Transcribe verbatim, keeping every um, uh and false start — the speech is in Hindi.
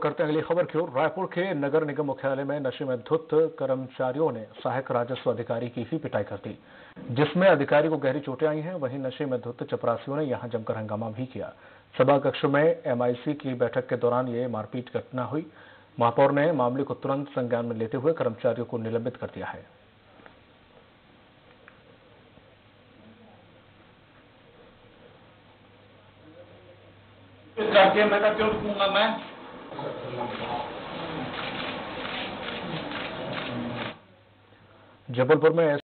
करते हैं अगली खबर की ओर। रायपुर के नगर निगम मुख्यालय में नशे में धुत कर्मचारियों ने सहायक राजस्व अधिकारी की ही पिटाई कर दी, जिसमें अधिकारी को गहरी चोटें आई हैं। वहीं नशे में धुत चपरासियों ने यहां जमकर हंगामा भी किया। सभा कक्ष में एमआईसी की बैठक के दौरान ये मारपीट घटना हुई। महापौर ने मामले को तुरंत संज्ञान में लेते हुए कर्मचारियों को निलंबित कर दिया है। मैं क्यों रुकूंगा मैं जबलपुर में